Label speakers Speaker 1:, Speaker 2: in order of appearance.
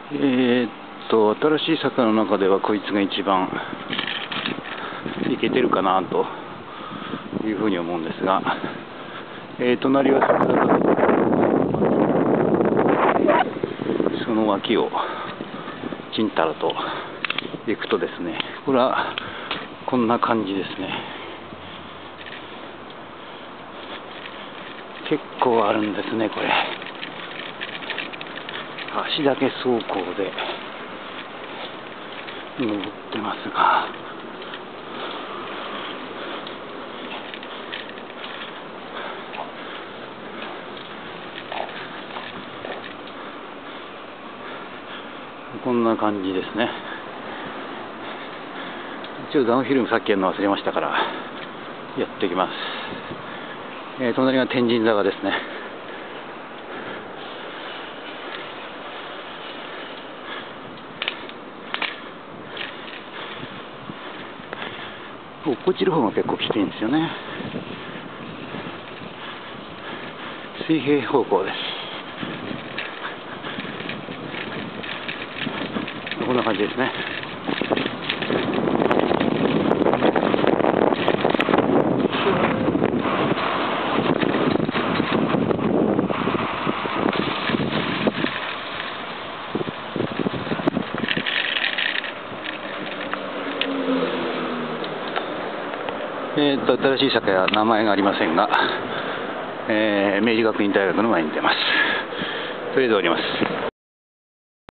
Speaker 1: 新しい坂の中ではこいつが一番いけてるかなというふうに思うんですが、隣は桜坂、その脇をちんたらと行くとですね、これはこんな感じですね。結構あるんですね、これ。足だけ走行で登ってますが、こんな感じですね。一応ダウンヒルもさっきやるの忘れましたからやっていきます。隣が天神坂ですね。落っこちる方が結構きついんですよね。水平方向です。こんな感じですね。新しい坂や名前がありませんが、明治学院大学の前に出ます。とりあえず降ります。